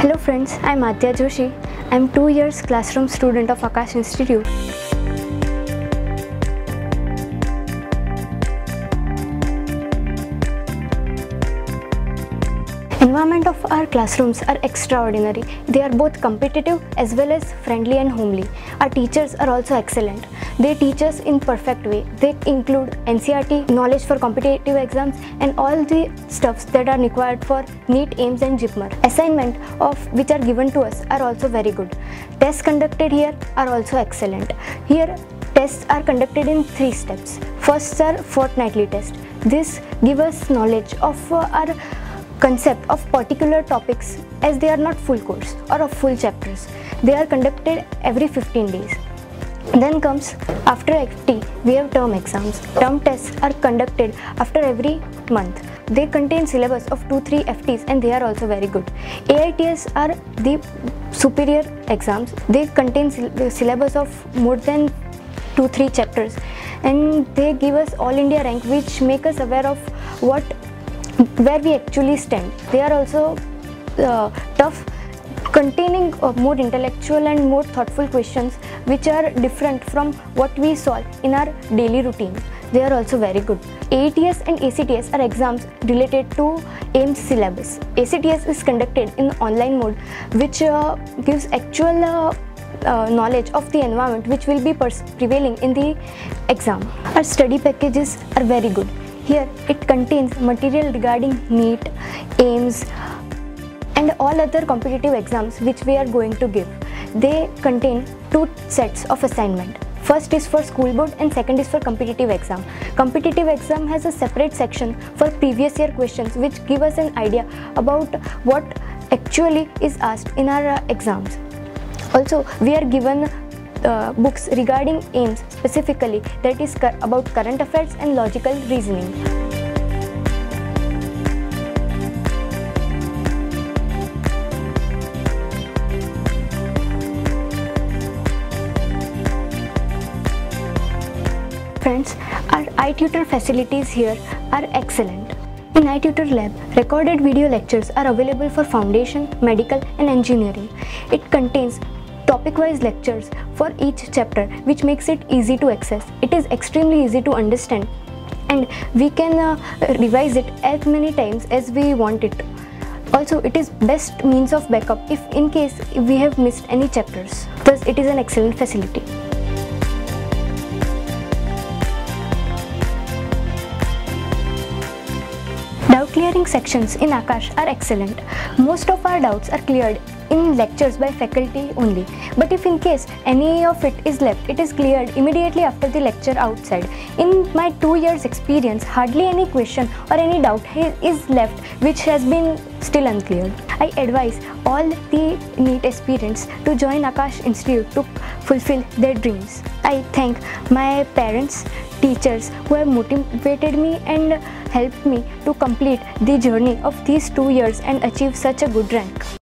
Hello friends, I am Aadhya Joshi. I am 2 years classroom student of Aakash Institute. Environment of our classrooms are extraordinary. They are both competitive as well as friendly and homely. Our teachers are also excellent. They teach us in perfect way. They include NCERT, knowledge for competitive exams and all the stuffs that are required for NEET, AIMS and JIPMER. Assignment of which are given to us are also very good. Tests conducted here are also excellent. Here tests are conducted in 3 steps. First are fortnightly tests. This gives us knowledge of our concept of particular topics, as they are not full course or of full chapters. They are conducted every 15 days. Then comes after FT, we have term exams. Term tests are conducted after every month. They contain syllabus of 2-3 FTs and they are also very good. AIATS are the superior exams. They contain the syllabus of more than 2-3 chapters and they give us all India rank, which make us aware of where we actually stand. They are also tough, containing more intellectual and more thoughtful questions which are different from what we solve in our daily routine. They are also very good. AATS and ACTS are exams related to AIMS syllabus. ACTS is conducted in online mode, which gives actual knowledge of the environment which will be prevailing in the exam. Our study packages are very good. Here it contains material regarding NEET, AIMS and all other competitive exams which we are going to give. They contain 2 sets of assignment. First is for school board and second is for competitive exam. Competitive exam has a separate section for previous year questions which give us an idea about what actually is asked in our exams. Also, we are given books regarding AIMS specifically, that is about current affairs and logical reasoning. Friends, our iTutor facilities here are excellent. In iTutor lab, recorded video lectures are available for foundation, medical and engineering. It contains topic-wise lectures for each chapter, which makes it easy to access. It is extremely easy to understand and we can revise it as many times as we want it. Also, it is best means of backup if in case we have missed any chapters. Thus, it is an excellent facility. Doubt clearing sections in Aakash are excellent. Most of our doubts are cleared in lectures by faculty only. But if in case any of it is left, it is cleared immediately after the lecture outside. In my 2 years experience, hardly any question or any doubt is left which has been still uncleared. I advise all the NEET aspirants to join Aakash Institute to fulfill their dreams. I thank my parents, teachers who have motivated me and helped me to complete the journey of these 2 years and achieve such a good rank.